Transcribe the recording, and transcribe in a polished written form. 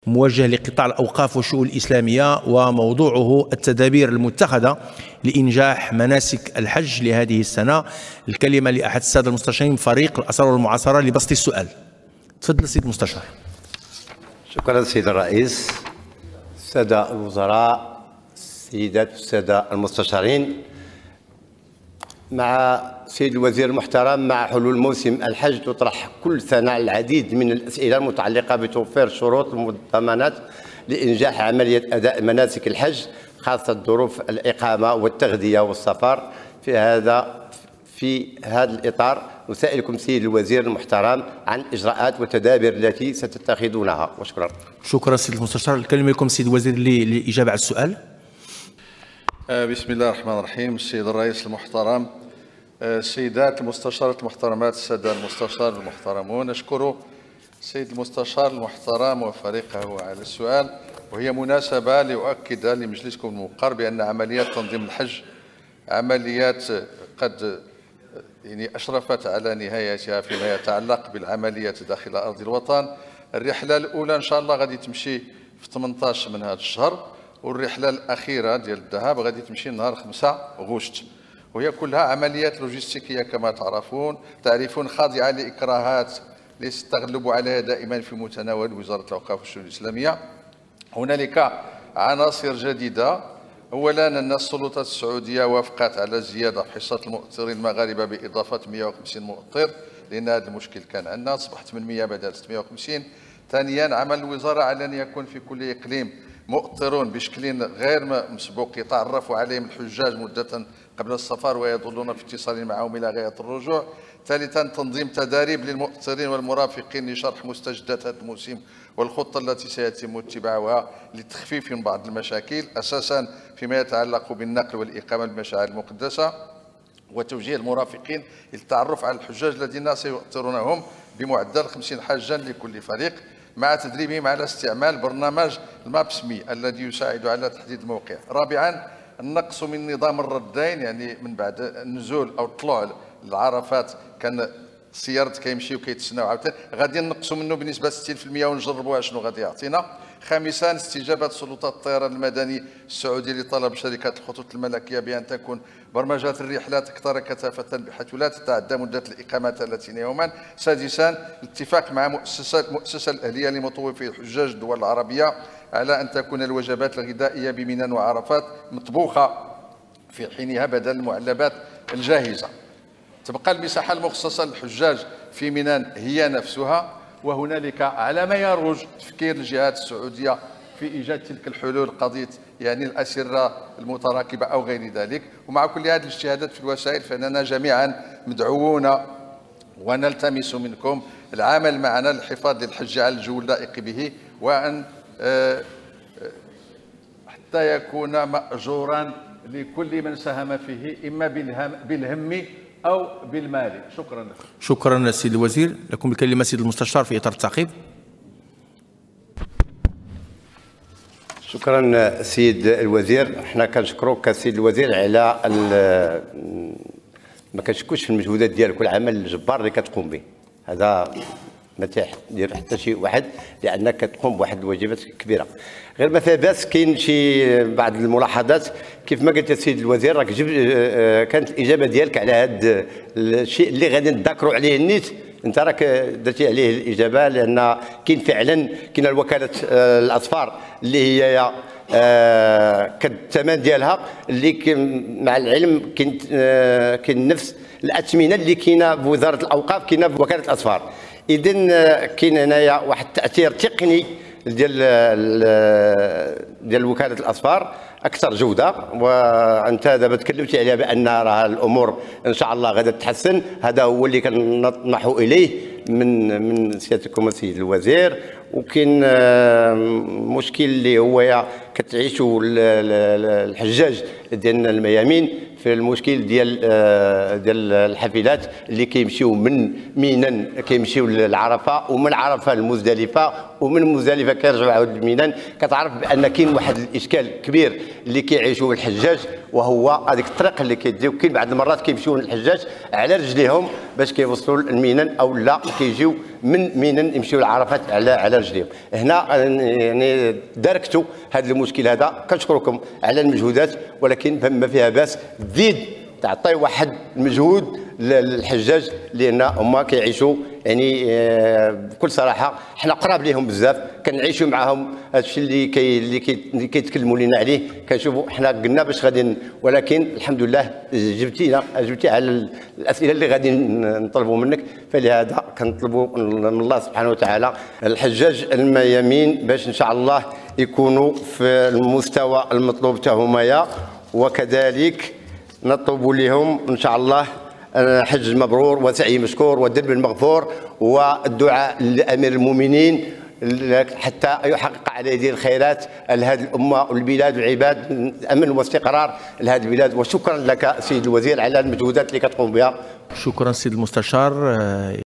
موجه لقطاع الأوقاف والشؤون الإسلامية، وموضوعه التدابير المتخذة لإنجاح مناسك الحج لهذه السنة. الكلمة لأحد السادة المستشارين فريق الأسرار والمعاصرة لبسط السؤال. تفضل سيد المستشار. شكرا سيد الرئيس. السادة الوزراء، السيدات والسادة المستشارين، مع سيد الوزير المحترم، مع حلول موسم الحج تطرح كل سنة العديد من الأسئلة المتعلقة بتوفير الشروط والضمانات لإنجاح عملية أداء مناسك الحج، خاصة ظروف الإقامة والتغذية والسفر. في هذا الإطار نسائلكم سيد الوزير المحترم عن الإجراءات والتدابير التي ستتخذونها، وشكرا. شكرا سيد المستشار. الكلمة لكم سيد الوزير للإجابة على السؤال. بسم الله الرحمن الرحيم. السيد الرئيس المحترم، السيدات المستشارات المحترمات، السادة المستشار المحترمون، أشكر السيد المستشار المحترم وفريقه على السؤال، وهي مناسبة لأؤكد لمجلسكم الموقر بأن عمليات تنظيم الحج عمليات قد أشرفت على نهايتها فيما يتعلق بالعمليات داخل أرض الوطن. الرحلة الأولى إن شاء الله غادي تمشي في 18 من هذا الشهر، والرحلة الأخيرة ديال الذهاب غادي تمشي نهار 5 غشت، وهي كلها عمليات لوجستيكية كما تعرفون خاضعة لإكراهات ليستغلب عليها دائما في متناول وزارة الأوقاف والشؤون الإسلامية. هنالك عناصر جديدة. أولا أن السلطات السعودية وافقت على زيادة حصة المؤطرين المغاربة بإضافة 150 مؤطر، لأن هذا المشكل كان عندنا، أصبح 800 بدل 650. ثانيا، عمل الوزارة على أن يكون في كل إقليم مؤطرون بشكل غير مسبوق يتعرف عليهم الحجاج مدة قبل السفر ويظلون في اتصال معهم إلى غاية الرجوع. ثالثا، تنظيم تداريب للمؤطرين والمرافقين لشرح مستجدات هذا الموسم والخطة التي سيتم اتباعها لتخفيف من بعض المشاكل، أساسا فيما يتعلق بالنقل والإقامة بالمشاعر المقدسة، وتوجيه المرافقين للتعرف على الحجاج الذين سيؤطرونهم بمعدل 50 حاجا لكل فريق، مع تدريبهم على استعمال برنامج المابس مي الذي يساعد على تحديد الموقع. رابعا، النقص من نظام الردين، يعني من بعد النزول او الطلوع للعرفات كان السيارات كيمشيو كيتسناو عاوتاني، غادي نقصوا منه بنسبه 60% ونجربوها شنو غادي يعطينا. خامسا، استجابه سلطات الطيران المدني السعودي لطلب شركات الخطوط الملكيه بان تكون برمجات الرحلات اكثر كثافه بحيث لا تتعدى مده الاقامه 30 يوما. سادسا، الاتفاق مع المؤسسه الاهليه لمطوفي الحجاج الدول العربيه على ان تكون الوجبات الغذائيه بمنى وعرفات مطبوخه في حينها بدل المعلبات الجاهزه. تبقى المساحه المخصصه للحجاج في منى هي نفسها، وهنالك على ما يروج تفكير الجهات السعوديه في ايجاد تلك الحلول، قضيه يعني الاسره المتراكبه او غير ذلك. ومع كل هذه الاجتهادات في الوسائل فاننا جميعا مدعوون ونلتمس منكم العمل معنا للحفاظ للحج على الجو اللائق به، وان حتى يكون ماجورا لكل من ساهم فيه اما بالهم أو بالمال. شكرا لكم. شكرا سيد الوزير. لكم الكلمة سيد المستشار في إطار التعقيب. شكرا سيد الوزير. احنا كنشكروك سيد الوزير على ما كنشكوش في المجهودات ديالك والعمل الجبار اللي كتقوم به. هذا ما تيدير حتى شي واحد، لانك كتقوم بواحد الواجبات كبيره. غير مثلا بس كاين شي بعض الملاحظات كيف ما قلت السيد الوزير، راك كانت الاجابه ديالك على هذا الشيء اللي غادي نذكروا عليه النيت، انت راك درتي عليه الاجابه، لان كاين فعلا كاين الوكاله الاصفار اللي هي كالثمن ديالها اللي مع العلم كاين نفس الاثمنه اللي كاينه بوزاره الاوقاف كاينه بوكاله الاصفار. اذا كاين هنايا واحد التاثير تقني ديال وكاله الاصفار اكثر جوده، وانت دابا تكلمتي عليها بان راه الامور ان شاء الله غادا تتحسن. هذا هو اللي كنطمح اليه من سيادتكم السيد الوزير. وكاين مشكل اللي هو كتعيشوا الحجاج ديالنا الميامين في المشكل ديال الحافلات اللي كيمشيو من مينان كيمشيو للعرفه، ومن عرفه لمزدلفه، ومن مزدلفه كيرجعوا عاود لمينان. كتعرف بان كاين واحد الاشكال كبير اللي كيعيشوا الحجاج، وهو هذيك الطريق اللي كيديو. كاين بعض المرات كيمشيو الحجاج على رجليهم باش كيوصلوا لمينان، او لا كيجيو من مينان يمشيو لعرفات على رجليهم. هنا يعني داركتوا هذا المشكل هذا. كنشكركم على المجهودات، ولكن ما فيها باس تزيد تعطي واحد المجهود للحجاج، لان هما كيعيشوا يعني بكل صراحه حنا قراب ليهم بزاف، كنعيشوا معاهم. هذا الشيء اللي كيتكلموا لنا عليه كنشوفوا حنا قلنا باش غادي، ولكن الحمد لله جبتي على الاسئله اللي غادي نطلبوا منك. فلهذا كنطلبوا من الله سبحانه وتعالى الحجاج الميامين باش ان شاء الله يكونوا في المستوى المطلوب تاهمايا، وكذلك نطلب لهم ان شاء الله حج مبرور وسعي مشكور ودرب مغفور، والدعاء لامير المؤمنين حتى يحقق على يديه الخيرات لهذه الامه والبلاد والعباد، امن واستقرار لهذه البلاد. وشكرا لك سيد الوزير على المجهودات اللي كتقوم بها. شكرا سيد المستشار.